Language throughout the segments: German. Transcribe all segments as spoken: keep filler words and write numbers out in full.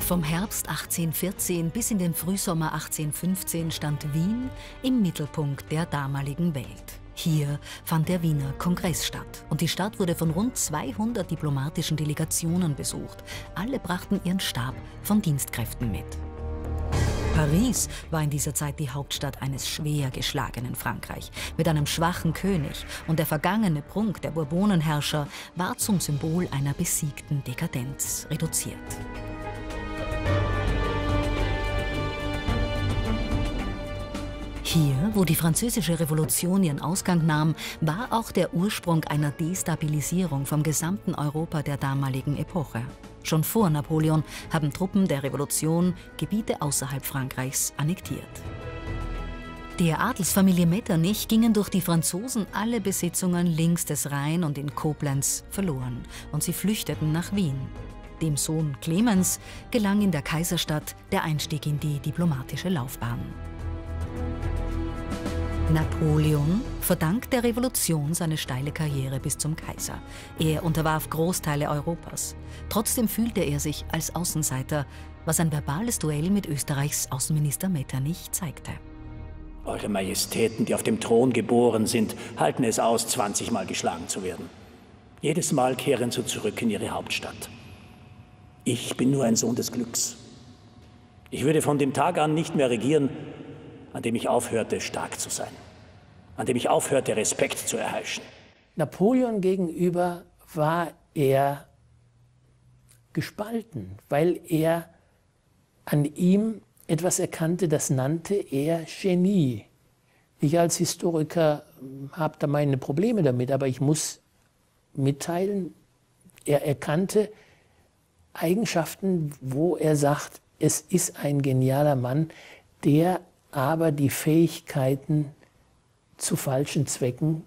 Vom Herbst achtzehnhundertvierzehn bis in den Frühsommer achtzehnhundertfünfzehn stand Wien im Mittelpunkt der damaligen Welt. Hier fand der Wiener Kongress statt und die Stadt wurde von rund zweihundert diplomatischen Delegationen besucht. Alle brachten ihren Stab von Dienstkräften mit. Paris war in dieser Zeit die Hauptstadt eines schwer geschlagenen Frankreich mit einem schwachen König, und der vergangene Prunk der Bourbonenherrscher war zum Symbol einer besiegten Dekadenz reduziert. Hier, wo die Französische Revolution ihren Ausgang nahm, war auch der Ursprung einer Destabilisierung vom gesamten Europa der damaligen Epoche. Schon vor Napoleon haben Truppen der Revolution Gebiete außerhalb Frankreichs annektiert. Der Adelsfamilie Metternich gingen durch die Franzosen alle Besitzungen links des Rhein und in Koblenz verloren, und sie flüchteten nach Wien. Dem Sohn Clemens gelang in der Kaiserstadt der Einstieg in die diplomatische Laufbahn. Napoleon verdankt der Revolution seine steile Karriere bis zum Kaiser. Er unterwarf Großteile Europas. Trotzdem fühlte er sich als Außenseiter, was ein verbales Duell mit Österreichs Außenminister Metternich zeigte. Eure Majestäten, die auf dem Thron geboren sind, halten es aus, zwanzigmal geschlagen zu werden. Jedes Mal kehren sie zurück in ihre Hauptstadt. Ich bin nur ein Sohn des Glücks. Ich würde von dem Tag an nicht mehr regieren, an dem ich aufhörte, stark zu sein, an dem ich aufhörte, Respekt zu erheischen. Napoleon gegenüber war er gespalten, weil er an ihm etwas erkannte, das nannte er Genie. Ich als Historiker habe da meine Probleme damit, aber ich muss mitteilen, er erkannte Eigenschaften, wo er sagt, es ist ein genialer Mann, der aber die Fähigkeiten zu falschen Zwecken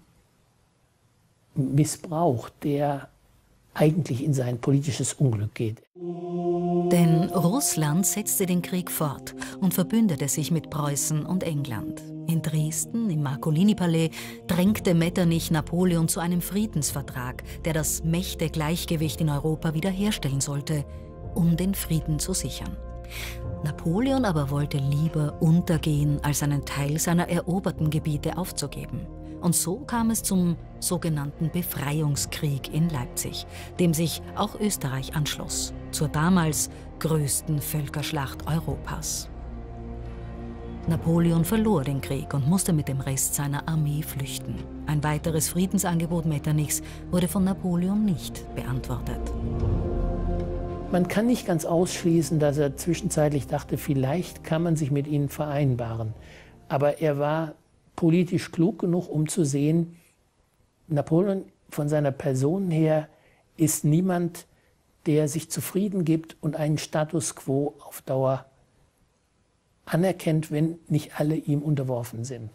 missbraucht, der eigentlich in sein politisches Unglück geht. Denn Russland setzte den Krieg fort und verbündete sich mit Preußen und England. In Dresden, im Marcolini-Palais, drängte Metternich Napoleon zu einem Friedensvertrag, der das Mächtegleichgewicht in Europa wiederherstellen sollte, um den Frieden zu sichern. Napoleon aber wollte lieber untergehen, als einen Teil seiner eroberten Gebiete aufzugeben. Und so kam es zum sogenannten Befreiungskrieg in Leipzig, dem sich auch Österreich anschloss, zur damals größten Völkerschlacht Europas. Napoleon verlor den Krieg und musste mit dem Rest seiner Armee flüchten. Ein weiteres Friedensangebot Metternichs wurde von Napoleon nicht beantwortet. Man kann nicht ganz ausschließen, dass er zwischenzeitlich dachte, vielleicht kann man sich mit ihnen vereinbaren. Aber er war politisch klug genug, um zu sehen, Napoleon von seiner Person her ist niemand, der sich zufrieden gibt und einen Status quo auf Dauer anerkennt, wenn nicht alle ihm unterworfen sind.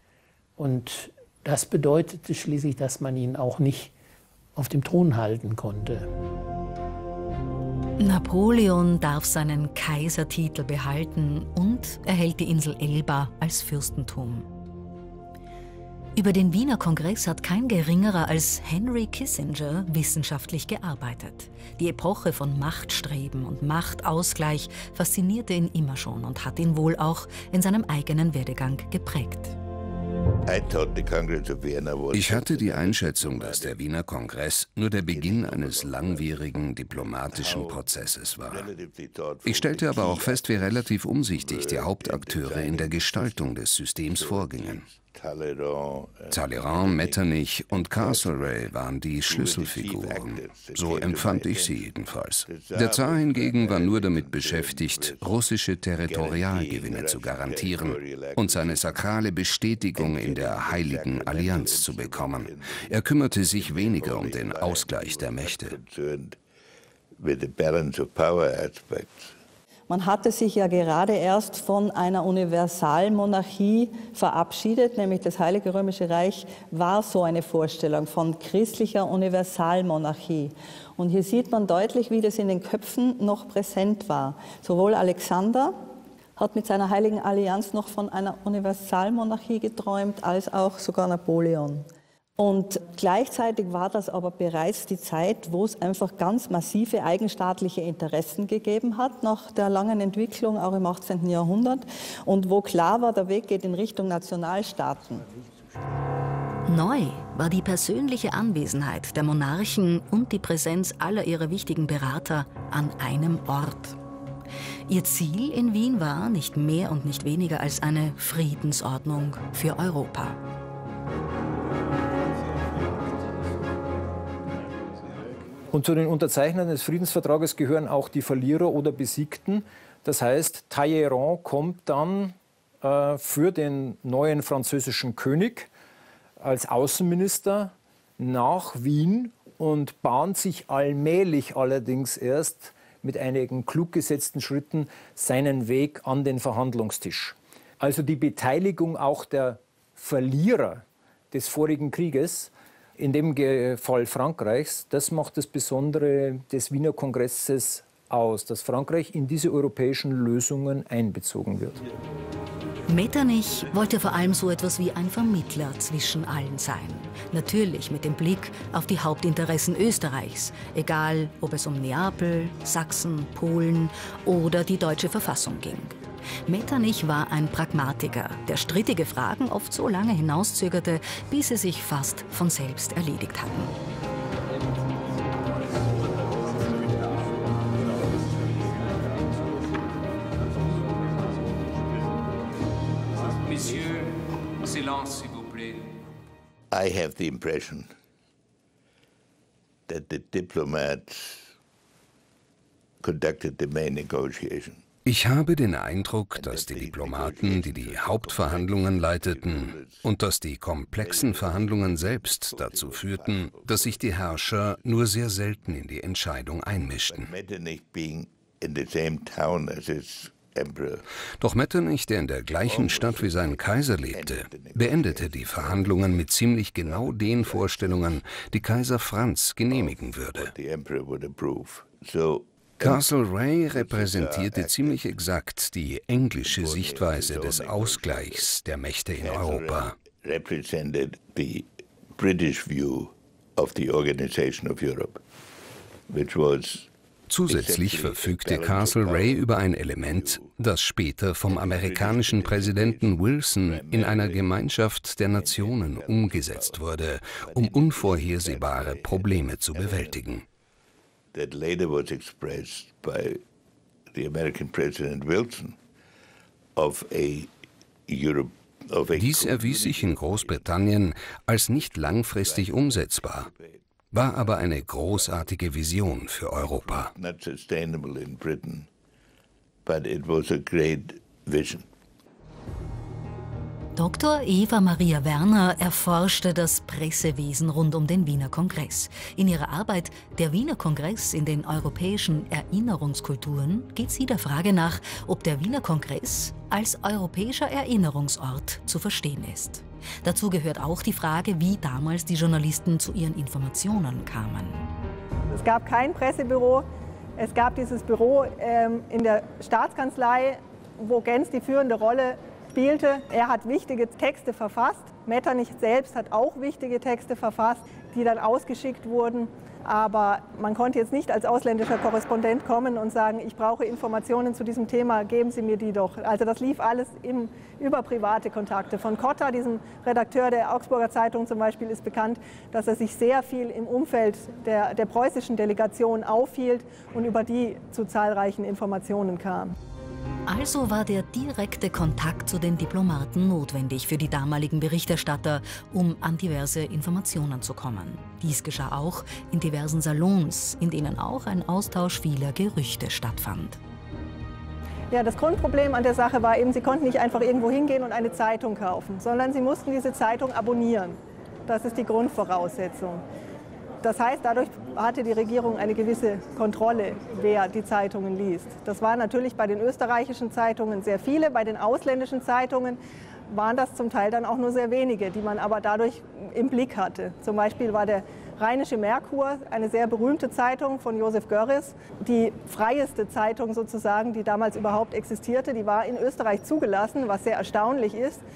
Und das bedeutete schließlich, dass man ihn auch nicht auf dem Thron halten konnte. Napoleon darf seinen Kaisertitel behalten und erhält die Insel Elba als Fürstentum. Über den Wiener Kongress hat kein Geringerer als Henry Kissinger wissenschaftlich gearbeitet. Die Epoche von Machtstreben und Machtausgleich faszinierte ihn immer schon und hat ihn wohl auch in seinem eigenen Werdegang geprägt. Ich hatte die Einschätzung, dass der Wiener Kongress nur der Beginn eines langwierigen diplomatischen Prozesses war. Ich stellte aber auch fest, wie relativ umsichtig die Hauptakteure in der Gestaltung des Systems vorgingen. Talleyrand, Metternich und Castlereagh waren die Schlüsselfiguren. So empfand ich sie jedenfalls. Der Zar hingegen war nur damit beschäftigt, russische Territorialgewinne zu garantieren und seine sakrale Bestätigung in der Heiligen Allianz zu bekommen. Er kümmerte sich weniger um den Ausgleich der Mächte. Man hatte sich ja gerade erst von einer Universalmonarchie verabschiedet, nämlich das Heilige Römische Reich war so eine Vorstellung von christlicher Universalmonarchie. Und hier sieht man deutlich, wie das in den Köpfen noch präsent war. Sowohl Alexander hat mit seiner Heiligen Allianz noch von einer Universalmonarchie geträumt, als auch sogar Napoleon. Und gleichzeitig war das aber bereits die Zeit, wo es einfach ganz massive eigenstaatliche Interessen gegeben hat, nach der langen Entwicklung, auch im achtzehnten Jahrhundert, und wo klar war, der Weg geht in Richtung Nationalstaaten. Neu war die persönliche Anwesenheit der Monarchen und die Präsenz aller ihrer wichtigen Berater an einem Ort. Ihr Ziel in Wien war nicht mehr und nicht weniger als eine Friedensordnung für Europa. Und zu den Unterzeichnern des Friedensvertrages gehören auch die Verlierer oder Besiegten. Das heißt, Talleyrand kommt dann äh, für den neuen französischen König als Außenminister nach Wien und bahnt sich allmählich allerdings erst mit einigen klug gesetzten Schritten seinen Weg an den Verhandlungstisch. Also die Beteiligung auch der Verlierer des vorigen Krieges, in dem Fall Frankreichs, das macht das Besondere des Wiener Kongresses aus, dass Frankreich in diese europäischen Lösungen einbezogen wird. Metternich wollte vor allem so etwas wie ein Vermittler zwischen allen sein. Natürlich mit dem Blick auf die Hauptinteressen Österreichs, egal ob es um Neapel, Sachsen, Polen oder die deutsche Verfassung ging. Metternich war ein Pragmatiker, der strittige Fragen oft so lange hinauszögerte, bis sie sich fast von selbst erledigt hatten. Monsieur, silence, s'il vous plaît. I have the impression that the diplomats conducted the main negotiation. Ich habe den Eindruck, dass die Diplomaten, die die Hauptverhandlungen leiteten, und dass die komplexen Verhandlungen selbst dazu führten, dass sich die Herrscher nur sehr selten in die Entscheidung einmischten. Doch Metternich, der in der gleichen Stadt wie sein Kaiser lebte, beendete die Verhandlungen mit ziemlich genau den Vorstellungen, die Kaiser Franz genehmigen würde. Castlereagh repräsentierte ziemlich exakt die englische Sichtweise des Ausgleichs der Mächte in Europa. Zusätzlich verfügte Castlereagh über ein Element, das später vom amerikanischen Präsidenten Wilson in einer Gemeinschaft der Nationen umgesetzt wurde, um unvorhersehbare Probleme zu bewältigen. That later was expressed by the American President Wilson of a Europe. Dies erwies sich in Großbritannien als nicht langfristig umsetzbar, war aber eine großartige Vision für Europa. Not sustainable in Britain, but it was a great vision. Doktor Eva Maria Werner erforschte das Pressewesen rund um den Wiener Kongress. In ihrer Arbeit »Der Wiener Kongress in den europäischen Erinnerungskulturen« geht sie der Frage nach, ob der Wiener Kongress als europäischer Erinnerungsort zu verstehen ist. Dazu gehört auch die Frage, wie damals die Journalisten zu ihren Informationen kamen. Es gab kein Pressebüro. Es gab dieses Büro ähm, in der Staatskanzlei, wo Gentz die führende Rolle spielte. Er hat wichtige Texte verfasst. Metternich selbst hat auch wichtige Texte verfasst, die dann ausgeschickt wurden. Aber man konnte jetzt nicht als ausländischer Korrespondent kommen und sagen, ich brauche Informationen zu diesem Thema, geben Sie mir die doch. Also das lief alles im, über private Kontakte. Von Cotta, diesem Redakteur der Augsburger Zeitung zum Beispiel, ist bekannt, dass er sich sehr viel im Umfeld der, der preußischen Delegation aufhielt und über die zu zahlreichen Informationen kam. Also war der direkte Kontakt zu den Diplomaten notwendig für die damaligen Berichterstatter, um an diverse Informationen zu kommen. Dies geschah auch in diversen Salons, in denen auch ein Austausch vieler Gerüchte stattfand. Ja, das Grundproblem an der Sache war eben, sie konnten nicht einfach irgendwo hingehen und eine Zeitung kaufen, sondern sie mussten diese Zeitung abonnieren. Das ist die Grundvoraussetzung. Das heißt, dadurch hatte die Regierung eine gewisse Kontrolle, wer die Zeitungen liest. Das waren natürlich bei den österreichischen Zeitungen sehr viele, bei den ausländischen Zeitungen waren das zum Teil dann auch nur sehr wenige, die man aber dadurch im Blick hatte. Zum Beispiel war der Rheinische Merkur eine sehr berühmte Zeitung von Josef Görres, die freieste Zeitung sozusagen, die damals überhaupt existierte. Die war in Österreich zugelassen, was sehr erstaunlich ist.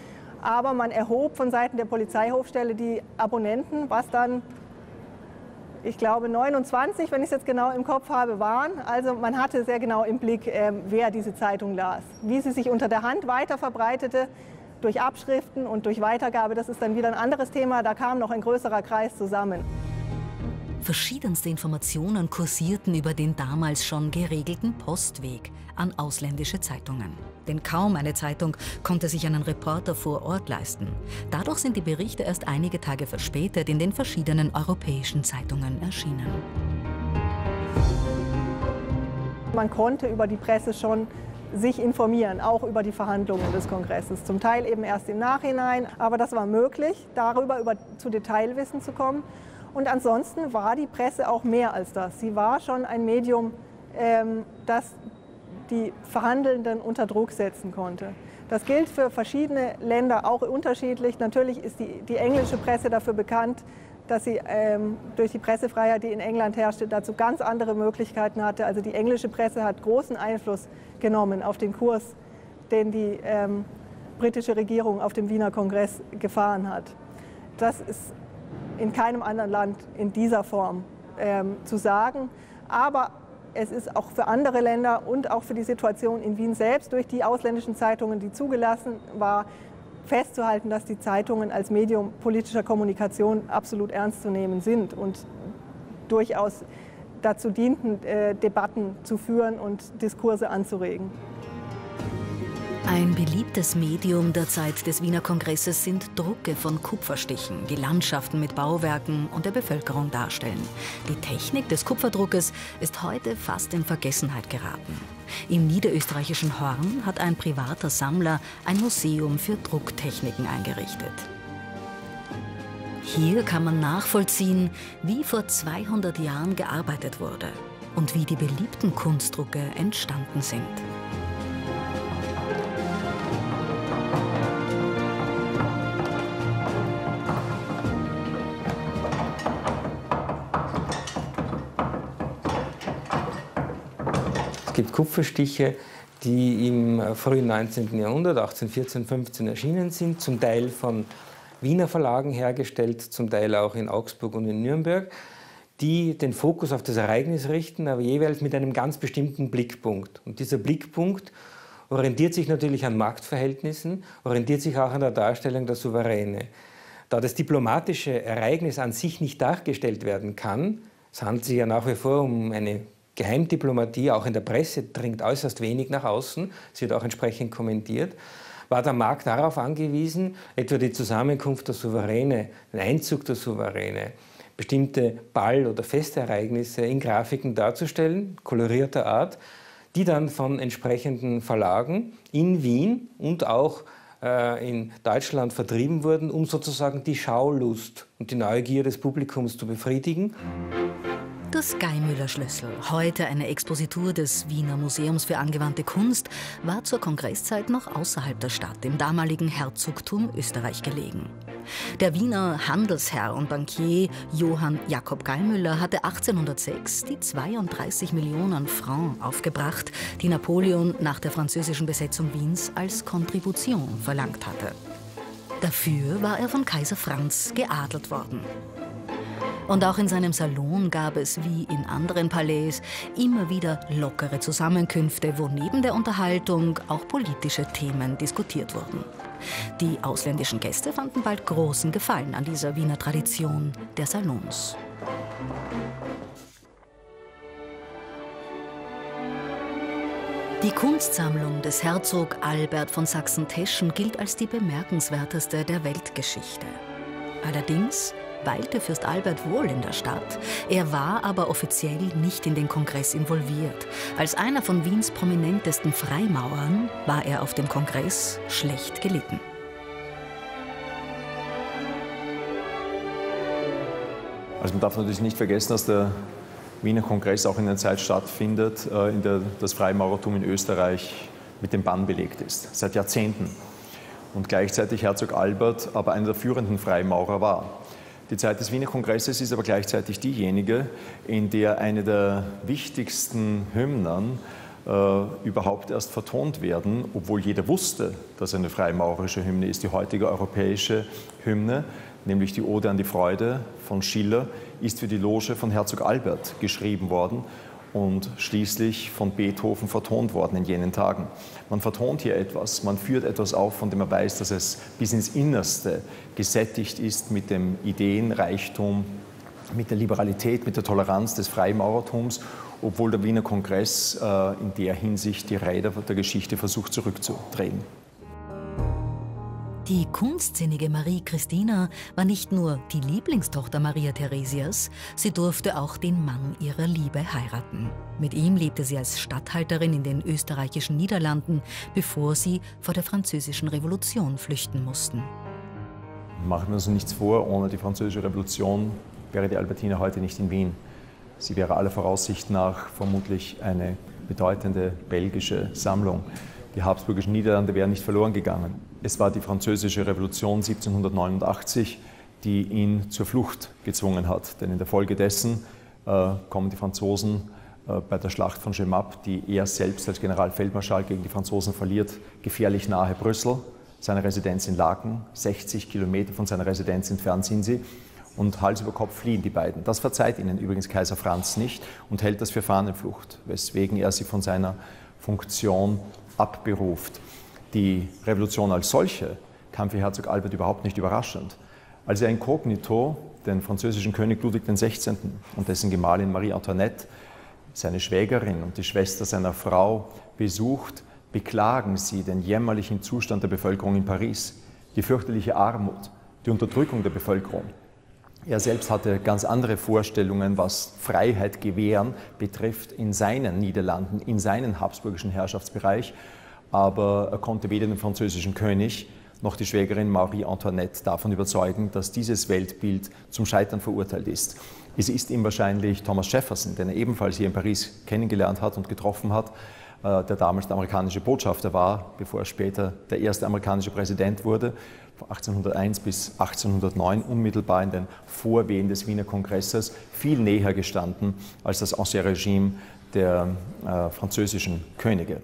Aber man erhob von Seiten der Polizeihofstelle die Abonnenten, was dann, ich glaube, neunundzwanzig, wenn ich es jetzt genau im Kopf habe, waren. Also man hatte sehr genau im Blick, äh, wer diese Zeitung las. Wie sie sich unter der Hand weiter verbreitete, durch Abschriften und durch Weitergabe, das ist dann wieder ein anderes Thema. Da kam noch ein größerer Kreis zusammen. Verschiedenste Informationen kursierten über den damals schon geregelten Postweg an ausländische Zeitungen. Denn kaum eine Zeitung konnte sich einen Reporter vor Ort leisten. Dadurch sind die Berichte erst einige Tage verspätet in den verschiedenen europäischen Zeitungen erschienen. Man konnte über die Presse schon sich informieren, auch über die Verhandlungen des Kongresses. Zum Teil eben erst im Nachhinein, aber das war möglich, darüber über, zu Detailwissen zu kommen. Und ansonsten war die Presse auch mehr als das. Sie war schon ein Medium, ähm, das die Verhandelnden unter Druck setzen konnte. Das gilt für verschiedene Länder auch unterschiedlich. Natürlich ist die, die englische Presse dafür bekannt, dass sie ähm, durch die Pressefreiheit, die in England herrschte, dazu ganz andere Möglichkeiten hatte. Also die englische Presse hat großen Einfluss genommen auf den Kurs, den die ähm, britische Regierung auf dem Wiener Kongress gefahren hat. Das ist in keinem anderen Land in dieser Form ähm, zu sagen. Aber es ist auch für andere Länder und auch für die Situation in Wien selbst durch die ausländischen Zeitungen, die zugelassen war, festzuhalten, dass die Zeitungen als Medium politischer Kommunikation absolut ernst zu nehmen sind und durchaus dazu dienten, äh, Debatten zu führen und Diskurse anzuregen. Ein beliebtes Medium der Zeit des Wiener Kongresses sind Drucke von Kupferstichen, die Landschaften mit Bauwerken und der Bevölkerung darstellen. Die Technik des Kupferdruckes ist heute fast in Vergessenheit geraten. Im niederösterreichischen Horn hat ein privater Sammler ein Museum für Drucktechniken eingerichtet. Hier kann man nachvollziehen, wie vor zweihundert Jahren gearbeitet wurde und wie die beliebten Kunstdrucke entstanden sind. Es gibt Kupferstiche, die im frühen neunzehnten Jahrhundert, achtzehnhundertvierzehn, fünfzehn erschienen sind, zum Teil von Wiener Verlagen hergestellt, zum Teil auch in Augsburg und in Nürnberg, die den Fokus auf das Ereignis richten, aber jeweils mit einem ganz bestimmten Blickpunkt. Und dieser Blickpunkt orientiert sich natürlich an Machtverhältnissen, orientiert sich auch an der Darstellung der Souveräne. Da das diplomatische Ereignis an sich nicht dargestellt werden kann, es handelt sich ja nach wie vor um eine Geheimdiplomatie, auch in der Presse, dringt äußerst wenig nach außen, es wird auch entsprechend kommentiert, war der Markt darauf angewiesen, etwa die Zusammenkunft der Souveräne, den Einzug der Souveräne, bestimmte Ball- oder Festereignisse in Grafiken darzustellen, kolorierter Art, die dann von entsprechenden Verlagen in Wien und auch äh, in Deutschland vertrieben wurden, um sozusagen die Schaulust und die Neugier des Publikums zu befriedigen. Das Geimüller-Schlüssel, heute eine Expositur des Wiener Museums für angewandte Kunst, war zur Kongresszeit noch außerhalb der Stadt, im damaligen Herzogtum Österreich gelegen. Der Wiener Handelsherr und Bankier Johann Jakob Geimüller hatte achtzehnhundertsechs die zweiunddreißig Millionen Francs aufgebracht, die Napoleon nach der französischen Besetzung Wiens als Kontribution verlangt hatte. Dafür war er von Kaiser Franz geadelt worden. Und auch in seinem Salon gab es, wie in anderen Palais, immer wieder lockere Zusammenkünfte, wo neben der Unterhaltung auch politische Themen diskutiert wurden. Die ausländischen Gäste fanden bald großen Gefallen an dieser Wiener Tradition der Salons. Die Kunstsammlung des Herzog Albert von Sachsen-Teschen gilt als die bemerkenswerteste der Weltgeschichte. Allerdings weilte Fürst Albert wohl in der Stadt. Er war aber offiziell nicht in den Kongress involviert. Als einer von Wiens prominentesten Freimaurern war er auf dem Kongress schlecht gelitten. Also man darf natürlich nicht vergessen, dass der Wiener Kongress auch in einer Zeit stattfindet, in der das Freimaurertum in Österreich mit dem Bann belegt ist, seit Jahrzehnten. Und gleichzeitig Herzog Albert aber einer der führenden Freimaurer war. Die Zeit des Wiener Kongresses ist aber gleichzeitig diejenige, in der eine der wichtigsten Hymnen äh, überhaupt erst vertont werden, obwohl jeder wusste, dass eine freimaurerische Hymne ist. Die heutige europäische Hymne, nämlich die Ode an die Freude von Schiller, ist für die Loge von Herzog Albert geschrieben worden und schließlich von Beethoven vertont worden in jenen Tagen. Man vertont hier etwas, man führt etwas auf, von dem man weiß, dass es bis ins Innerste gesättigt ist mit dem Ideenreichtum, mit der Liberalität, mit der Toleranz des Freimaurertums, obwohl der Wiener Kongress äh, in der Hinsicht die Räder der Geschichte versucht zurückzudrehen. Die kunstsinnige Marie Christina war nicht nur die Lieblingstochter Maria Theresias, sie durfte auch den Mann ihrer Liebe heiraten. Mit ihm lebte sie als Statthalterin in den österreichischen Niederlanden, bevor sie vor der Französischen Revolution flüchten mussten. Machen wir uns nichts vor, ohne die Französische Revolution wäre die Albertina heute nicht in Wien. Sie wäre aller Voraussicht nach vermutlich eine bedeutende belgische Sammlung. Die habsburgischen Niederlande wären nicht verloren gegangen. Es war die Französische Revolution siebzehnhundertneunundachtzig, die ihn zur Flucht gezwungen hat. Denn in der Folge dessen äh, kommen die Franzosen äh, bei der Schlacht von Jemappes, die er selbst als Generalfeldmarschall gegen die Franzosen verliert, gefährlich nahe Brüssel, seine Residenz in Laeken, sechzig Kilometer von seiner Residenz entfernt sind sie. Und Hals über Kopf fliehen die beiden. Das verzeiht ihnen übrigens Kaiser Franz nicht und hält das für Fahnenflucht, weswegen er sie von seiner Funktion abberuft. Die Revolution als solche kam für Herzog Albert überhaupt nicht überraschend. Als er inkognito den französischen König Ludwig der Sechzehnte. und dessen Gemahlin Marie Antoinette, seine Schwägerin und die Schwester seiner Frau, besucht, beklagen sie den jämmerlichen Zustand der Bevölkerung in Paris, die fürchterliche Armut, die Unterdrückung der Bevölkerung. Er selbst hatte ganz andere Vorstellungen, was Freiheit gewähren betrifft in seinen Niederlanden, in seinen habsburgischen Herrschaftsbereich. Aber er konnte weder den französischen König noch die Schwägerin Marie Antoinette davon überzeugen, dass dieses Weltbild zum Scheitern verurteilt ist. Es ist ihm wahrscheinlich Thomas Jefferson, den er ebenfalls hier in Paris kennengelernt hat und getroffen hat, der damals der amerikanische Botschafter war, bevor er später der erste amerikanische Präsident wurde, von achtzehnhunderteins bis achtzehnhundertneun, unmittelbar in den Vorwehen des Wiener Kongresses, viel näher gestanden als das Ancien Regime der äh, französischen Könige.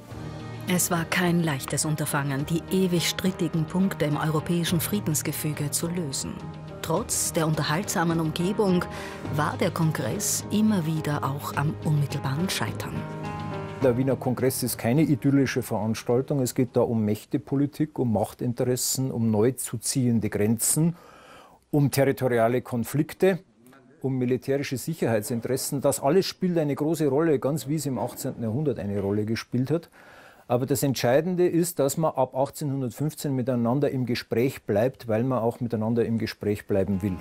Es war kein leichtes Unterfangen, die ewig strittigen Punkte im europäischen Friedensgefüge zu lösen. Trotz der unterhaltsamen Umgebung war der Kongress immer wieder auch am unmittelbaren Scheitern. Der Wiener Kongress ist keine idyllische Veranstaltung. Es geht da um Mächtepolitik, um Machtinteressen, um neu zu ziehende Grenzen, um territoriale Konflikte, um militärische Sicherheitsinteressen. Das alles spielt eine große Rolle, ganz wie es im achtzehnten Jahrhundert eine Rolle gespielt hat. Aber das Entscheidende ist, dass man ab achtzehnhundertfünfzehn miteinander im Gespräch bleibt, weil man auch miteinander im Gespräch bleiben will.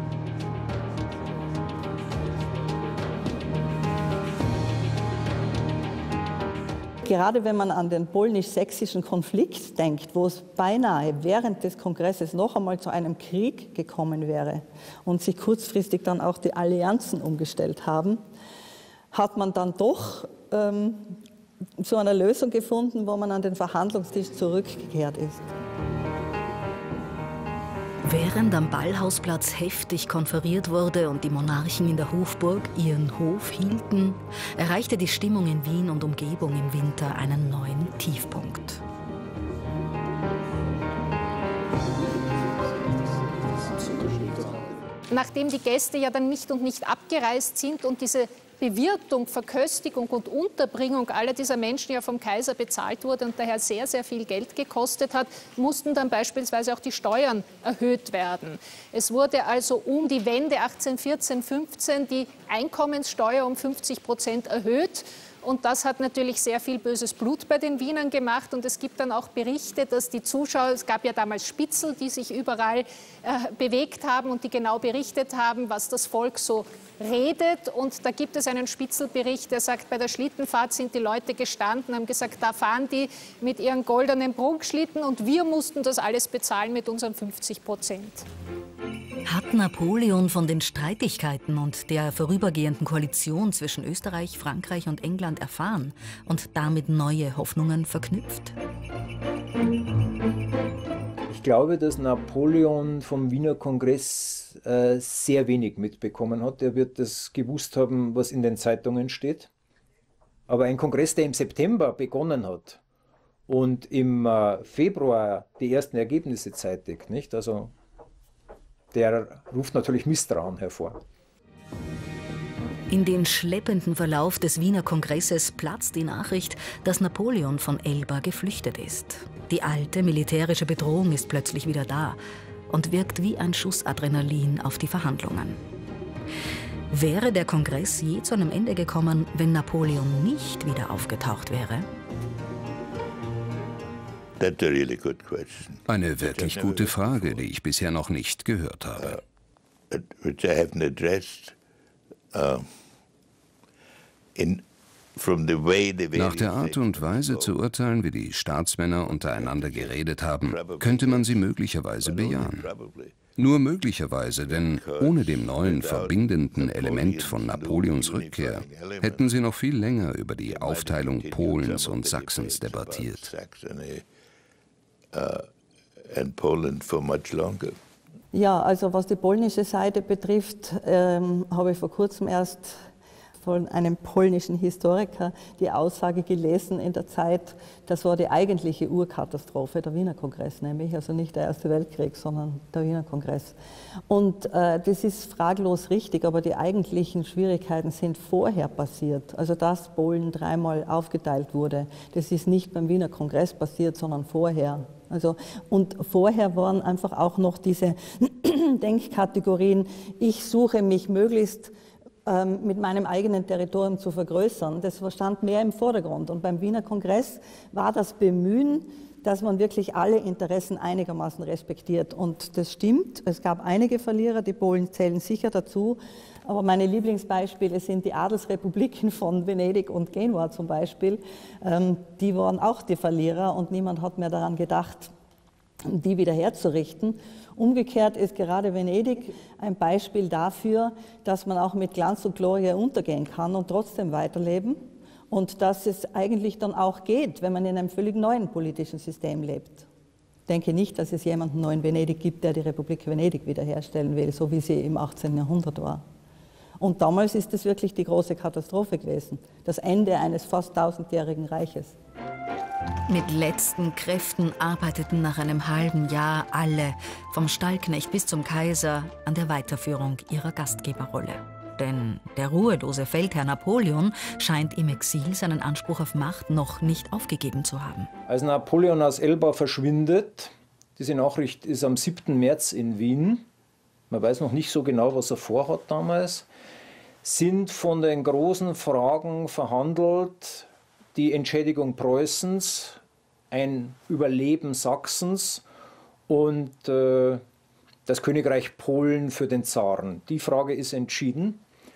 Gerade wenn man an den polnisch-sächsischen Konflikt denkt, wo es beinahe während des Kongresses noch einmal zu einem Krieg gekommen wäre und sich kurzfristig dann auch die Allianzen umgestellt haben, hat man dann doch ähm, zu einer Lösung gefunden, wo man an den Verhandlungstisch zurückgekehrt ist. Während am Ballhausplatz heftig konferiert wurde und die Monarchen in der Hofburg ihren Hof hielten, erreichte die Stimmung in Wien und Umgebung im Winter einen neuen Tiefpunkt. Nachdem die Gäste ja dann nicht und nicht abgereist sind und diese Bewirtung, Verköstigung und Unterbringung aller dieser Menschen ja vom Kaiser bezahlt wurde und daher sehr, sehr viel Geld gekostet hat, mussten dann beispielsweise auch die Steuern erhöht werden. Es wurde also um die Wende achtzehnhundertvierzehn fünfzehn die Einkommenssteuer um fünfzig Prozent erhöht. Und das hat natürlich sehr viel böses Blut bei den Wienern gemacht. Und es gibt dann auch Berichte, dass die Zuschauer, es gab ja damals Spitzel, die sich überall äh, bewegt haben und die genau berichtet haben, was das Volk so redet. Und da gibt es einen Spitzelbericht, der sagt, bei der Schlittenfahrt sind die Leute gestanden, haben gesagt, da fahren die mit ihren goldenen Prunkschlitten und wir mussten das alles bezahlen mit unseren fünfzig Prozent. Hat Napoleon von den Streitigkeiten und der vorübergehenden Koalition zwischen Österreich, Frankreich und England erfahren und damit neue Hoffnungen verknüpft? Ich glaube, dass Napoleon vom Wiener Kongress äh, sehr wenig mitbekommen hat. Er wird das gewusst haben, was in den Zeitungen steht. Aber ein Kongress, der im September begonnen hat und im äh, Februar die ersten Ergebnisse zeitigt, nicht? Also der ruft natürlich Misstrauen hervor. In den schleppenden Verlauf des Wiener Kongresses platzt die Nachricht, dass Napoleon von Elba geflüchtet ist. Die alte militärische Bedrohung ist plötzlich wieder da und wirkt wie ein Schuss Adrenalin auf die Verhandlungen. Wäre der Kongress je zu einem Ende gekommen, wenn Napoleon nicht wieder aufgetaucht wäre? Eine wirklich gute Frage, die ich bisher noch nicht gehört habe. Nach der Art und Weise zu urteilen, wie die Staatsmänner untereinander geredet haben, könnte man sie möglicherweise bejahen. Nur möglicherweise, denn ohne dem neuen verbindenden Element von Napoleons Rückkehr hätten sie noch viel länger über die Aufteilung Polens und Sachsens debattiert. Ja, also was die polnische Seite betrifft, ähm, habe ich vor kurzem erst von einem polnischen Historiker die Aussage gelesen in der Zeit, das war die eigentliche Urkatastrophe, der Wiener Kongress, nämlich also nicht der Erste Weltkrieg, sondern der Wiener Kongress. Und äh, das ist fraglos richtig, aber die eigentlichen Schwierigkeiten sind vorher passiert. Also dass Polen dreimal aufgeteilt wurde, das ist nicht beim Wiener Kongress passiert, sondern vorher. Also, und vorher waren einfach auch noch diese Denkkategorien, ich suche mich möglichst mit meinem eigenen Territorium zu vergrößern. Das stand mehr im Vordergrund. Und beim Wiener Kongress war das Bemühen, dass man wirklich alle Interessen einigermaßen respektiert. Und das stimmt. Es gab einige Verlierer, die Polen zählen sicher dazu. Aber meine Lieblingsbeispiele sind die Adelsrepubliken von Venedig und Genua zum Beispiel. Die waren auch die Verlierer und niemand hat mehr daran gedacht, die wieder herzurichten. Umgekehrt ist gerade Venedig ein Beispiel dafür, dass man auch mit Glanz und Glorie untergehen kann und trotzdem weiterleben und dass es eigentlich dann auch geht, wenn man in einem völlig neuen politischen System lebt. Ich denke nicht, dass es jemanden neu in Venedig gibt, der die Republik Venedig wiederherstellen will, so wie sie im achtzehnten Jahrhundert war. Und damals ist es wirklich die große Katastrophe gewesen, das Ende eines fast tausendjährigen Reiches. Mit letzten Kräften arbeiteten nach einem halben Jahr alle, vom Stallknecht bis zum Kaiser, an der Weiterführung ihrer Gastgeberrolle. Denn der ruhelose Feldherr Napoleon scheint im Exil seinen Anspruch auf Macht noch nicht aufgegeben zu haben. Als Napoleon aus Elba verschwindet, diese Nachricht ist am siebten März in Wien, man weiß noch nicht so genau, was er vorhat damals, sind von den großen Fragen verhandelt, die Entschädigung Preußens, ein Überleben Sachsens und äh, das Königreich Polen für den Zaren. Die Frage ist entschieden.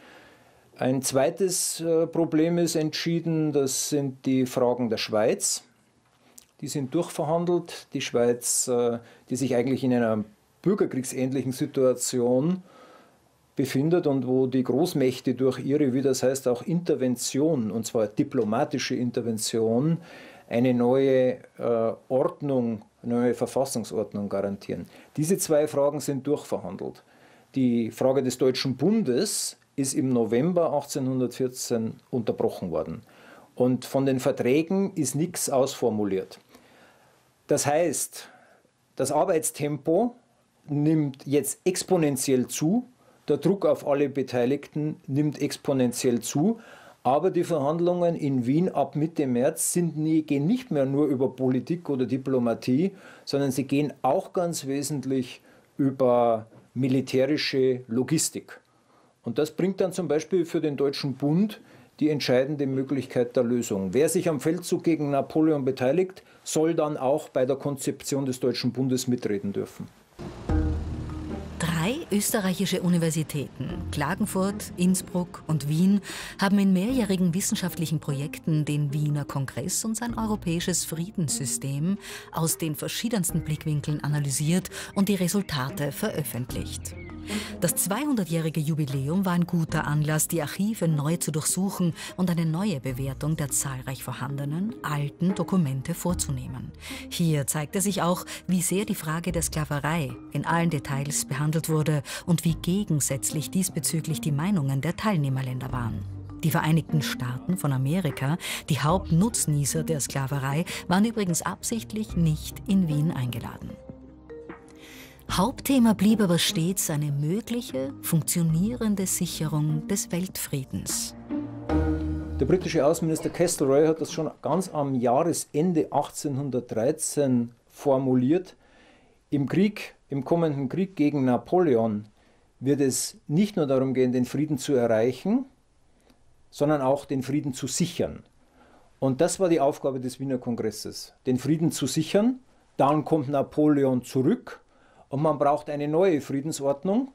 Ein zweites äh, Problem ist entschieden, das sind die Fragen der Schweiz. Die sind durchverhandelt. Die Schweiz, äh, die sich eigentlich in einer bürgerkriegsähnlichen Situation befindet und wo die Großmächte durch ihre, wie das heißt, auch Intervention, und zwar diplomatische Intervention, eine neue äh, Ordnung, eine neue Verfassungsordnung garantieren. Diese zwei Fragen sind durchverhandelt. Die Frage des Deutschen Bundes ist im November achtzehnhundertvierzehn unterbrochen worden. Und von den Verträgen ist nichts ausformuliert. Das heißt, das Arbeitstempo nimmt jetzt exponentiell zu. Der Druck auf alle Beteiligten nimmt exponentiell zu, aber die Verhandlungen in Wien ab Mitte März sind nie, gehen nicht mehr nur über Politik oder Diplomatie, sondern sie gehen auch ganz wesentlich über militärische Logistik. Und das bringt dann zum Beispiel für den Deutschen Bund die entscheidende Möglichkeit der Lösung. Wer sich am Feldzug gegen Napoleon beteiligt, soll dann auch bei der Konzeption des Deutschen Bundes mitreden dürfen. Drei österreichische Universitäten, Klagenfurt, Innsbruck und Wien, haben in mehrjährigen wissenschaftlichen Projekten den Wiener Kongress und sein europäisches Friedenssystem aus den verschiedensten Blickwinkeln analysiert und die Resultate veröffentlicht. Das zweihundertjährige Jubiläum war ein guter Anlass, die Archive neu zu durchsuchen und eine neue Bewertung der zahlreich vorhandenen, alten Dokumente vorzunehmen. Hier zeigte sich auch, wie sehr die Frage der Sklaverei in allen Details behandelt wurde und wie gegensätzlich diesbezüglich die Meinungen der Teilnehmerländer waren. Die Vereinigten Staaten von Amerika, die Hauptnutznießer der Sklaverei, waren übrigens absichtlich nicht in Wien eingeladen. Hauptthema blieb aber stets eine mögliche, funktionierende Sicherung des Weltfriedens. Der britische Außenminister Castlereagh hat das schon ganz am Jahresende achtzehnhundertdreizehn formuliert. Im Krieg, im kommenden Krieg gegen Napoleon wird es nicht nur darum gehen, den Frieden zu erreichen, sondern auch den Frieden zu sichern. Und das war die Aufgabe des Wiener Kongresses, den Frieden zu sichern. Dann kommt Napoleon zurück und man braucht eine neue Friedensordnung,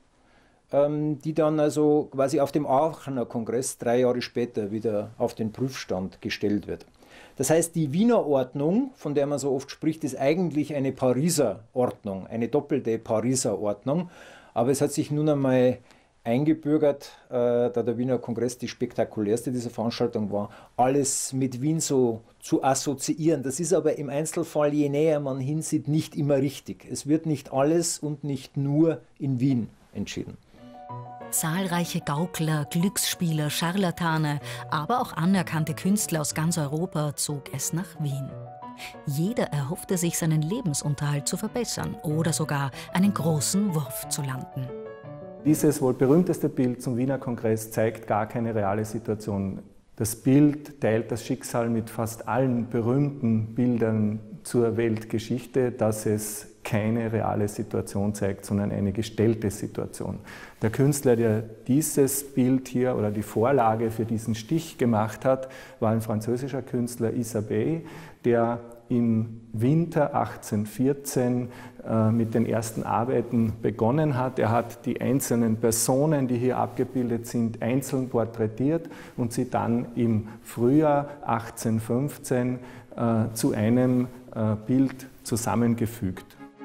die dann also quasi auf dem Aachener Kongress drei Jahre später wieder auf den Prüfstand gestellt wird. Das heißt, die Wiener Ordnung, von der man so oft spricht, ist eigentlich eine Pariser Ordnung, eine doppelte Pariser Ordnung. Aber es hat sich nun einmal eingebürgert, äh, da der Wiener Kongress die spektakulärste dieser Veranstaltung war, alles mit Wien so zu assoziieren. Das ist aber im Einzelfall, je näher man hinsieht, nicht immer richtig. Es wird nicht alles und nicht nur in Wien entschieden. Zahlreiche Gaukler, Glücksspieler, Scharlatane, aber auch anerkannte Künstler aus ganz Europa zog es nach Wien. Jeder erhoffte sich, seinen Lebensunterhalt zu verbessern oder sogar einen großen Wurf zu landen. Dieses wohl berühmteste Bild zum Wiener Kongress zeigt gar keine reale Situation. Das Bild teilt das Schicksal mit fast allen berühmten Bildern zur Weltgeschichte, dass es keine reale Situation zeigt, sondern eine gestellte Situation. Der Künstler, der dieses Bild hier oder die Vorlage für diesen Stich gemacht hat, war ein französischer Künstler, Isabey, der im Winter achtzehnhundertvierzehn äh, mit den ersten Arbeiten begonnen hat. Er hat die einzelnen Personen, die hier abgebildet sind, einzeln porträtiert und sie dann im Frühjahr achtzehnhundertfünfzehn äh, zu einem äh, Bild zusammengefügt.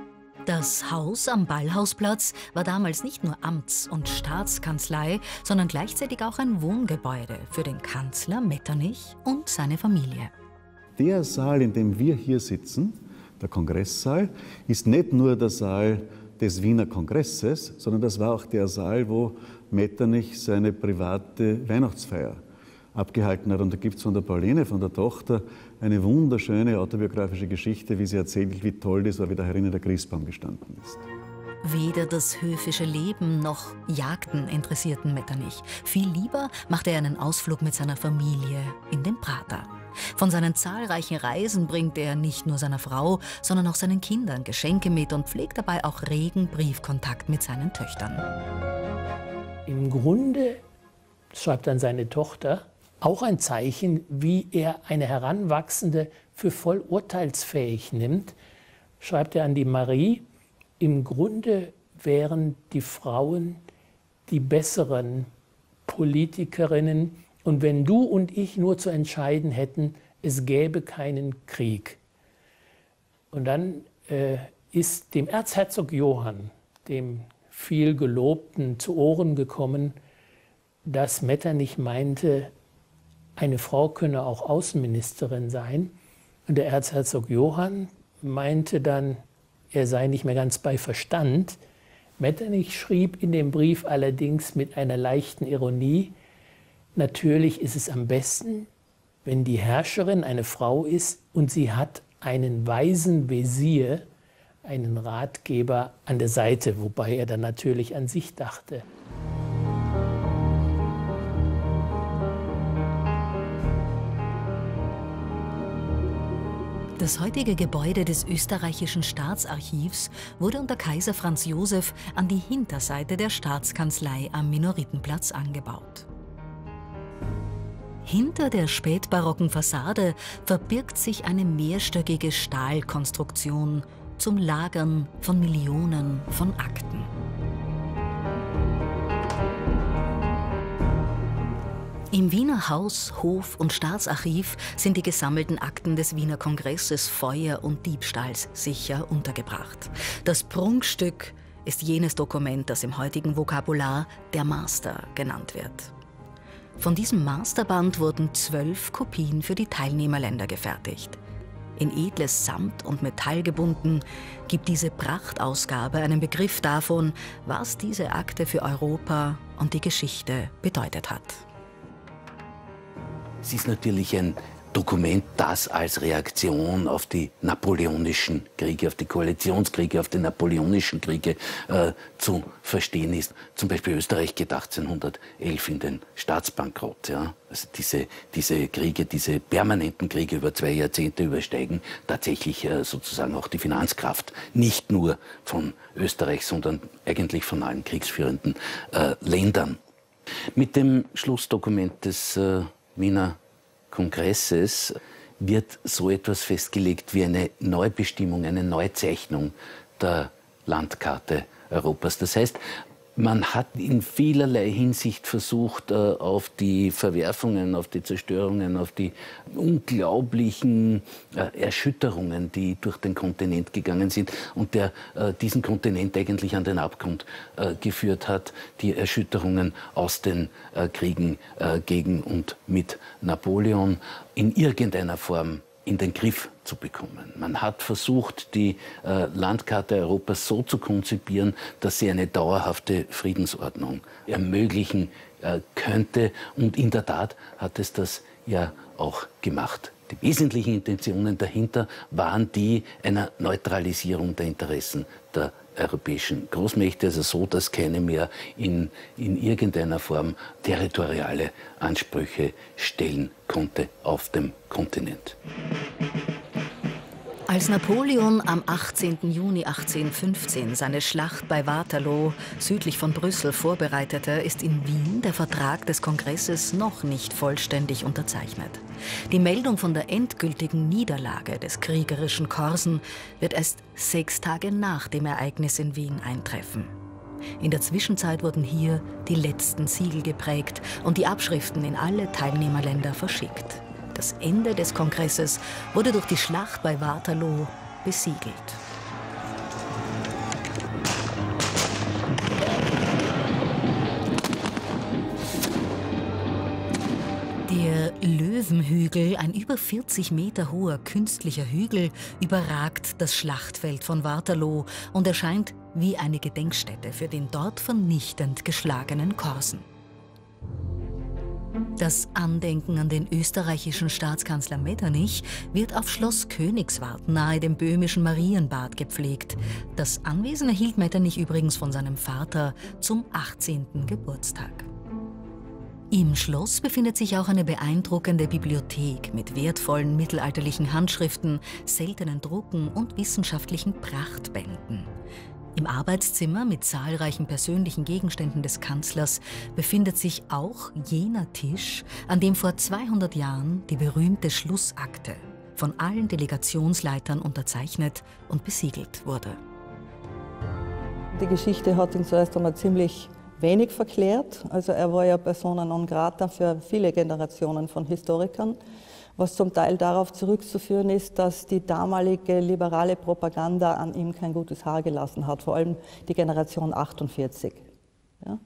Das Haus am Ballhausplatz war damals nicht nur Amts- und Staatskanzlei, sondern gleichzeitig auch ein Wohngebäude für den Kanzler Metternich und seine Familie. Der Saal, in dem wir hier sitzen, der Kongresssaal, ist nicht nur der Saal des Wiener Kongresses, sondern das war auch der Saal, wo Metternich seine private Weihnachtsfeier abgehalten hat. Und da gibt es von der Pauline, von der Tochter, eine wunderschöne autobiografische Geschichte, wie sie erzählt, wie toll das war, wie da herinnen der Christbaum gestanden ist. Weder das höfische Leben noch Jagden interessierten Metternich. Viel lieber machte er einen Ausflug mit seiner Familie in den Prater. Von seinen zahlreichen Reisen bringt er nicht nur seiner Frau, sondern auch seinen Kindern Geschenke mit und pflegt dabei auch regen Briefkontakt mit seinen Töchtern. Im Grunde, schreibt dann seine Tochter, auch ein Zeichen, wie er eine Heranwachsende für voll urteilsfähig nimmt, schreibt er an die Marie, im Grunde wären die Frauen die besseren Politikerinnen und wenn du und ich nur zu entscheiden hätten, es gäbe keinen Krieg. Und dann äh, ist dem Erzherzog Johann, dem viel Gelobten, zu Ohren gekommen, dass Metternich meinte, eine Frau könne auch Außenministerin sein. Und der Erzherzog Johann meinte dann, er sei nicht mehr ganz bei Verstand. Metternich schrieb in dem Brief allerdings mit einer leichten Ironie, natürlich ist es am besten, wenn die Herrscherin eine Frau ist und sie hat einen weisen Wesir, einen Ratgeber an der Seite, wobei er dann natürlich an sich dachte. Das heutige Gebäude des österreichischen Staatsarchivs wurde unter Kaiser Franz Josef an die Hinterseite der Staatskanzlei am Minoritenplatz angebaut. Hinter der spätbarocken Fassade verbirgt sich eine mehrstöckige Stahlkonstruktion zum Lagern von Millionen von Akten. Im Wiener Haus-, Hof- und Staatsarchiv sind die gesammelten Akten des Wiener Kongresses Feuer und Diebstahls sicher untergebracht. Das Prunkstück ist jenes Dokument, das im heutigen Vokabular der Master genannt wird. Von diesem Masterband wurden zwölf Kopien für die Teilnehmerländer gefertigt. In edles Samt und Metall gebunden, gibt diese Prachtausgabe einen Begriff davon, was diese Akte für Europa und die Geschichte bedeutet hat. Es ist natürlich ein Dokument, das als Reaktion auf die napoleonischen Kriege, auf die Koalitionskriege, auf die napoleonischen Kriege äh, zu verstehen ist. Zum Beispiel Österreich geht achtzehnhundertelf in den Staatsbankrott. Ja? Also diese, diese Kriege, diese permanenten Kriege über zwei Jahrzehnte übersteigen tatsächlich äh, sozusagen auch die Finanzkraft, nicht nur von Österreich, sondern eigentlich von allen kriegsführenden äh, Ländern. Mit dem Schlussdokument des äh, Wiener Kongresses wird so etwas festgelegt wie eine Neubestimmung, eine Neuzeichnung der Landkarte Europas. Das heißt, man hat in vielerlei Hinsicht versucht, auf die Verwerfungen, auf die Zerstörungen, auf die unglaublichen Erschütterungen, die durch den Kontinent gegangen sind und der diesen Kontinent eigentlich an den Abgrund geführt hat, die Erschütterungen aus den Kriegen gegen und mit Napoleon in irgendeiner Form in den Griff zu bekommen. Man hat versucht, die äh, Landkarte Europas so zu konzipieren, dass sie eine dauerhafte Friedensordnung ermöglichen äh, könnte. Und in der Tat hat es das ja auch gemacht. Die wesentlichen Intentionen dahinter waren die einer Neutralisierung der Interessen der europäischen Großmächte, also so, dass keine mehr in, in irgendeiner Form territoriale Ansprüche stellen konnte auf dem Kontinent. Als Napoleon am achtzehnten Juni achtzehnhundertfünfzehn seine Schlacht bei Waterloo südlich von Brüssel vorbereitete, ist in Wien der Vertrag des Kongresses noch nicht vollständig unterzeichnet. Die Meldung von der endgültigen Niederlage des kriegerischen Korsen wird erst sechs Tage nach dem Ereignis in Wien eintreffen. In der Zwischenzeit wurden hier die letzten Siegel geprägt und die Abschriften in alle Teilnehmerländer verschickt. Das Ende des Kongresses wurde durch die Schlacht bei Waterloo besiegelt. Der Löwenhügel, ein über vierzig Meter hoher künstlicher Hügel, überragt das Schlachtfeld von Waterloo und erscheint wie eine Gedenkstätte für den dort vernichtend geschlagenen Korsen. Das Andenken an den österreichischen Staatskanzler Metternich wird auf Schloss Königswart nahe dem böhmischen Marienbad gepflegt. Das Anwesen erhielt Metternich übrigens von seinem Vater zum achtzehnten Geburtstag. Im Schloss befindet sich auch eine beeindruckende Bibliothek mit wertvollen mittelalterlichen Handschriften, seltenen Drucken und wissenschaftlichen Prachtbänden. Im Arbeitszimmer mit zahlreichen persönlichen Gegenständen des Kanzlers befindet sich auch jener Tisch, an dem vor zweihundert Jahren die berühmte Schlussakte von allen Delegationsleitern unterzeichnet und besiegelt wurde. Die Geschichte hat ihn zuerst einmal ziemlich wenig verklärt. Also er war ja persona non grata für viele Generationen von Historikern, was zum Teil darauf zurückzuführen ist, dass die damalige liberale Propaganda an ihm kein gutes Haar gelassen hat, vor allem die Generation achtundvierzig. Ja.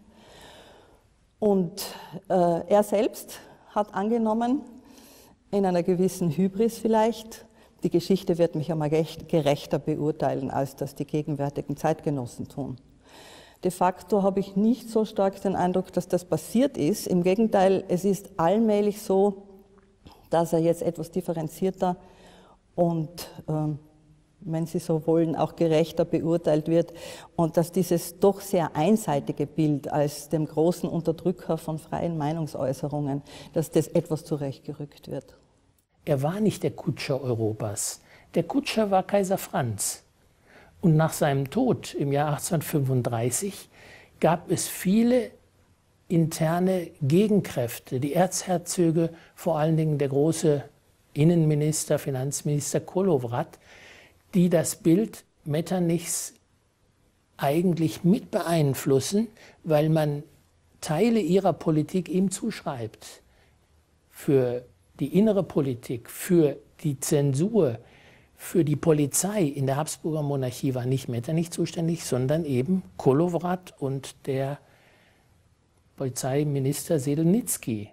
Und äh, er selbst hat angenommen, in einer gewissen Hybris vielleicht, die Geschichte wird mich einmal gerechter beurteilen, als das die gegenwärtigen Zeitgenossen tun. De facto habe ich nicht so stark den Eindruck, dass das passiert ist. Im Gegenteil, es ist allmählich so, dass er jetzt etwas differenzierter und, ähm, wenn Sie so wollen, auch gerechter beurteilt wird und dass dieses doch sehr einseitige Bild als dem großen Unterdrücker von freien Meinungsäußerungen, dass das etwas zurechtgerückt wird. Er war nicht der Kutscher Europas. Der Kutscher war Kaiser Franz. Und nach seinem Tod im Jahr achtzehnhundertfünfunddreißig gab es viele interne Gegenkräfte, die Erzherzöge, vor allen Dingen der große Innenminister, Finanzminister Kolowrat, die das Bild Metternichs eigentlich mit beeinflussen, weil man Teile ihrer Politik ihm zuschreibt. Für die innere Politik, für die Zensur, für die Polizei in der Habsburger Monarchie war nicht Metternich zuständig, sondern eben Kolowrat und der Polizeiminister Sedelnitzky.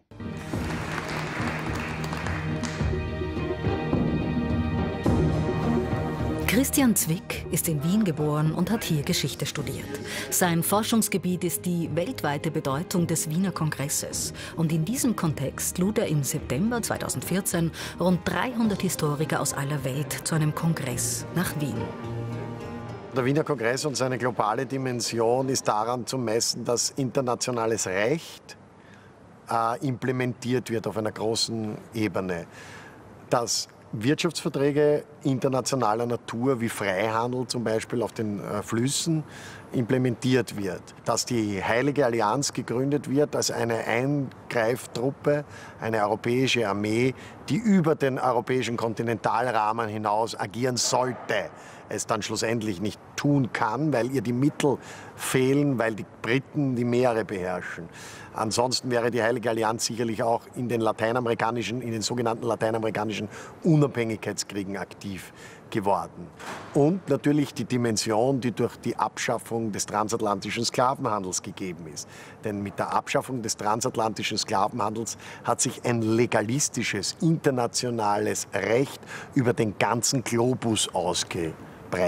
Christian Zwick ist in Wien geboren und hat hier Geschichte studiert. Sein Forschungsgebiet ist die weltweite Bedeutung des Wiener Kongresses. Und in diesem Kontext lud er im September zweitausendvierzehn rund dreihundert Historiker aus aller Welt zu einem Kongress nach Wien. Der Wiener Kongress und seine globale Dimension ist daran zu messen, dass internationales Recht äh, implementiert wird auf einer großen Ebene. Dass Wirtschaftsverträge internationaler Natur wie Freihandel zum Beispiel auf den äh, Flüssen implementiert wird. Dass die Heilige Allianz gegründet wird als eine Eingreiftruppe, eine europäische Armee, die über den europäischen Kontinentalrahmen hinaus agieren sollte. Es dann schlussendlich nicht tun kann, weil ihr die Mittel fehlen, weil die Briten die Meere beherrschen. Ansonsten wäre die Heilige Allianz sicherlich auch in den lateinamerikanischen, in den sogenannten lateinamerikanischen Unabhängigkeitskriegen aktiv geworden. Und natürlich die Dimension, die durch die Abschaffung des transatlantischen Sklavenhandels gegeben ist. Denn mit der Abschaffung des transatlantischen Sklavenhandels hat sich ein legalistisches, internationales Recht über den ganzen Globus ausgebreitet.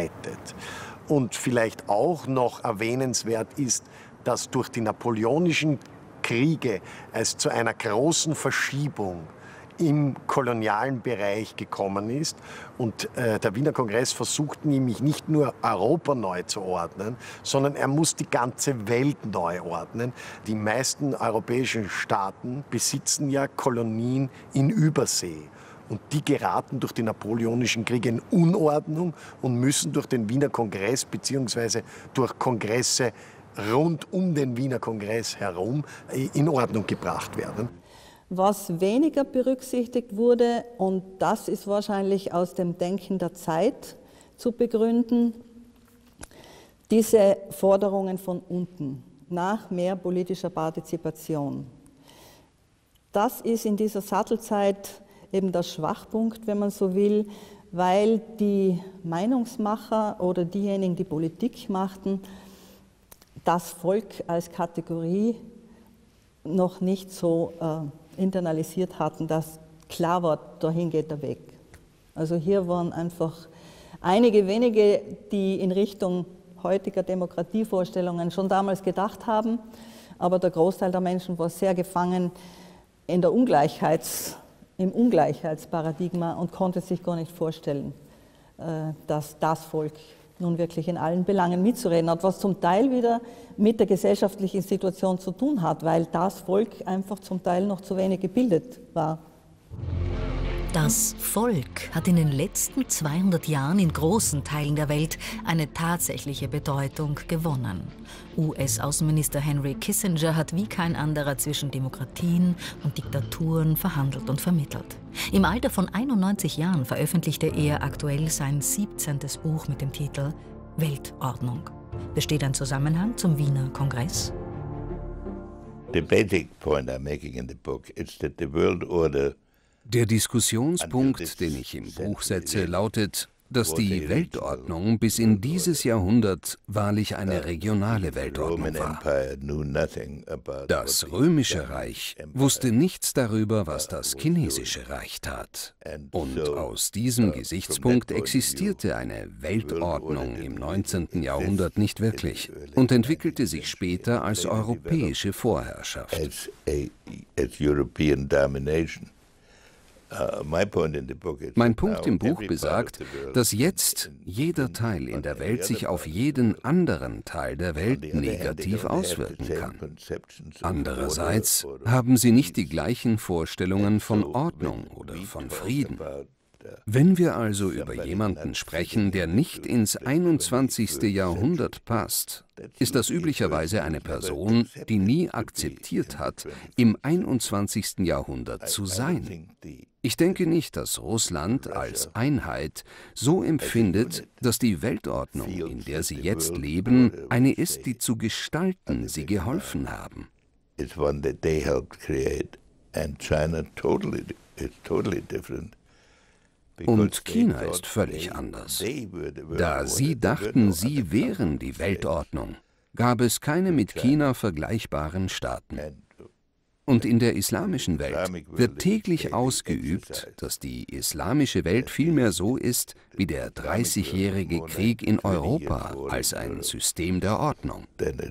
Und vielleicht auch noch erwähnenswert ist, dass durch die napoleonischen Kriege es zu einer großen Verschiebung im kolonialen Bereich gekommen ist. Und äh, der Wiener Kongress versucht nämlich nicht nur Europa neu zu ordnen, sondern er muss die ganze Welt neu ordnen. Die meisten europäischen Staaten besitzen ja Kolonien in Übersee. Und die geraten durch die napoleonischen Kriege in Unordnung und müssen durch den Wiener Kongress bzw. durch Kongresse rund um den Wiener Kongress herum in Ordnung gebracht werden. Was weniger berücksichtigt wurde, und das ist wahrscheinlich aus dem Denken der Zeit zu begründen, diese Forderungen von unten nach mehr politischer Partizipation. Das ist in dieser Sattelzeit eben der Schwachpunkt, wenn man so will, weil die Meinungsmacher oder diejenigen, die Politik machten, das Volk als Kategorie noch nicht so äh, internalisiert hatten, dass klar war, dahin geht der Weg. Also hier waren einfach einige wenige, die in Richtung heutiger Demokratievorstellungen schon damals gedacht haben, aber der Großteil der Menschen war sehr gefangen in der Ungleichheits, im Ungleichheitsparadigma und konnte sich gar nicht vorstellen, äh, dass das Volk nun wirklich in allen Belangen mitzureden hat, was zum Teil wieder mit der gesellschaftlichen Situation zu tun hat, weil das Volk einfach zum Teil noch zu wenig gebildet war. Das Volk hat in den letzten zweihundert Jahren in großen Teilen der Welt eine tatsächliche Bedeutung gewonnen. U S-Außenminister Henry Kissinger hat wie kein anderer zwischen Demokratien und Diktaturen verhandelt und vermittelt. Im Alter von einundneunzig Jahren veröffentlichte er aktuell sein siebzehntes Buch mit dem Titel Weltordnung. Besteht ein Zusammenhang zum Wiener Kongress? The basic point I'm making in the book is that the world order. Der Diskussionspunkt, den ich im Buch setze, lautet, dass die Weltordnung bis in dieses Jahrhundert wahrlich eine regionale Weltordnung war. Das Römische Reich wusste nichts darüber, was das Chinesische Reich tat. Und aus diesem Gesichtspunkt existierte eine Weltordnung im neunzehnten Jahrhundert nicht wirklich und entwickelte sich später als europäische Vorherrschaft. Mein Punkt im Buch besagt, dass jetzt jeder Teil in der Welt sich auf jeden anderen Teil der Welt negativ auswirken kann. Andererseits haben sie nicht die gleichen Vorstellungen von Ordnung oder von Frieden. Wenn wir also über jemanden sprechen, der nicht ins einundzwanzigste Jahrhundert passt, ist das üblicherweise eine Person, die nie akzeptiert hat, im einundzwanzigsten Jahrhundert zu sein. Ich denke nicht, dass Russland als Einheit so empfindet, dass die Weltordnung, in der sie jetzt leben, eine ist, die zu gestalten sie geholfen haben. Und China ist völlig anders. Da sie dachten, sie wären die Weltordnung, gab es keine mit China vergleichbaren Staaten. Und in der islamischen Welt wird täglich ausgeübt, dass die islamische Welt vielmehr so ist wie der Dreißigjährige Krieg in Europa als ein System der Ordnung.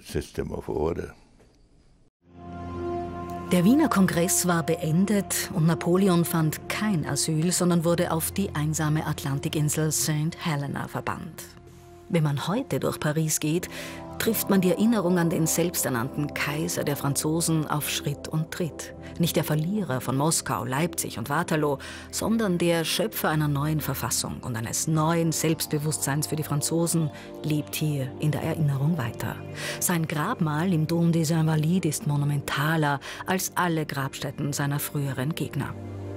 Der Wiener Kongress war beendet und Napoleon fand kein Asyl, sondern wurde auf die einsame Atlantikinsel Saint Helena verbannt. Wenn man heute durch Paris geht, trifft man die Erinnerung an den selbsternannten Kaiser der Franzosen auf Schritt und Tritt. Nicht der Verlierer von Moskau, Leipzig und Waterloo, sondern der Schöpfer einer neuen Verfassung und eines neuen Selbstbewusstseins für die Franzosen lebt hier in der Erinnerung weiter. Sein Grabmal im Dom des Invalides ist monumentaler als alle Grabstätten seiner früheren Gegner.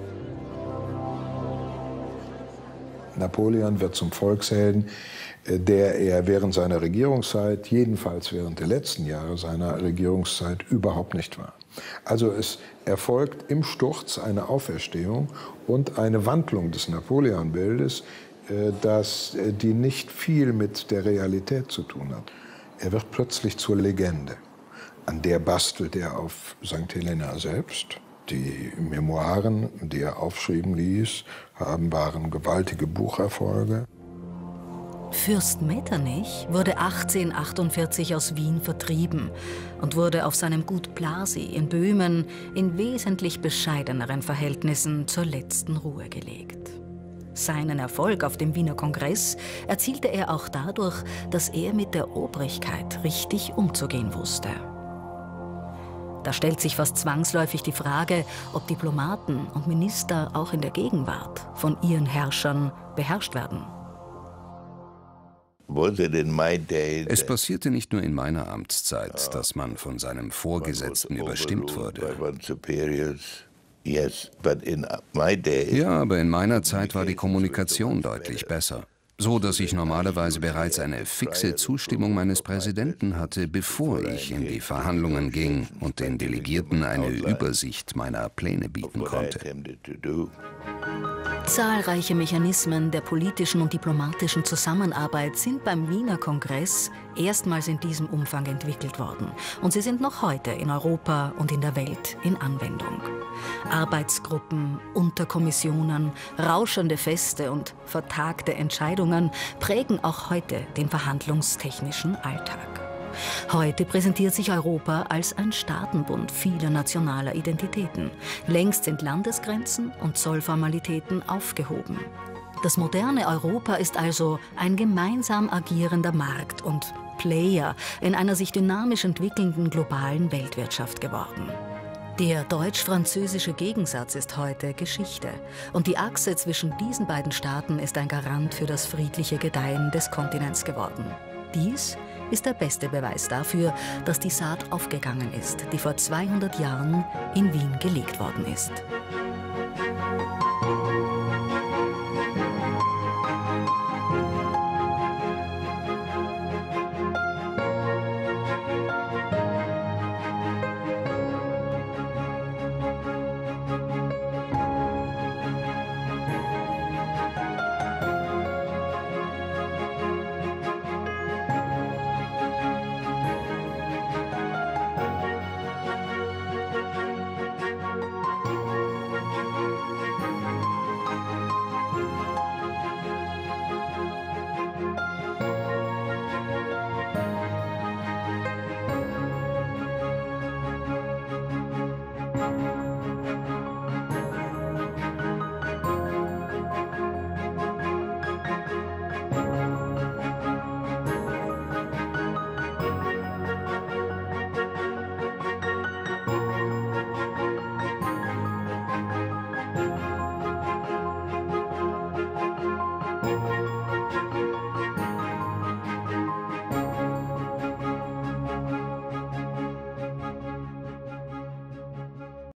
Napoleon wird zum Volkshelden, der er während seiner Regierungszeit, jedenfalls während der letzten Jahre seiner Regierungszeit, überhaupt nicht war. Also es erfolgt im Sturz eine Auferstehung und eine Wandlung des Napoleon-Bildes, das die nicht viel mit der Realität zu tun hat. Er wird plötzlich zur Legende. An der bastelt er auf Sankt Helena selbst. Die Memoiren, die er aufschreiben ließ, haben, waren gewaltige Bucherfolge. Fürst Metternich wurde achtzehnhundertachtundvierzig aus Wien vertrieben und wurde auf seinem Gut Plasie in Böhmen in wesentlich bescheideneren Verhältnissen zur letzten Ruhe gelegt. Seinen Erfolg auf dem Wiener Kongress erzielte er auch dadurch, dass er mit der Obrigkeit richtig umzugehen wusste. Da stellt sich fast zwangsläufig die Frage, ob Diplomaten und Minister auch in der Gegenwart von ihren Herrschern beherrscht werden. Es passierte nicht nur in meiner Amtszeit, dass man von seinem Vorgesetzten überstimmt wurde. Ja, aber in meiner Zeit war die Kommunikation deutlich besser. So, dass ich normalerweise bereits eine fixe Zustimmung meines Präsidenten hatte, bevor ich in die Verhandlungen ging und den Delegierten eine Übersicht meiner Pläne bieten konnte. Zahlreiche Mechanismen der politischen und diplomatischen Zusammenarbeit sind beim Wiener Kongress erstmals in diesem Umfang entwickelt worden. Und sie sind noch heute in Europa und in der Welt in Anwendung. Arbeitsgruppen, Unterkommissionen, rauschende Feste und vertagte Entscheidungen prägen auch heute den verhandlungstechnischen Alltag. Heute präsentiert sich Europa als ein Staatenbund vieler nationaler Identitäten. Längst sind Landesgrenzen und Zollformalitäten aufgehoben. Das moderne Europa ist also ein gemeinsam agierender Markt und Player in einer sich dynamisch entwickelnden globalen Weltwirtschaft geworden. Der deutsch-französische Gegensatz ist heute Geschichte und die Achse zwischen diesen beiden Staaten ist ein Garant für das friedliche Gedeihen des Kontinents geworden. Dies ist der beste Beweis dafür, dass die Saat aufgegangen ist, die vor zweihundert Jahren in Wien gelegt worden ist. Thank you.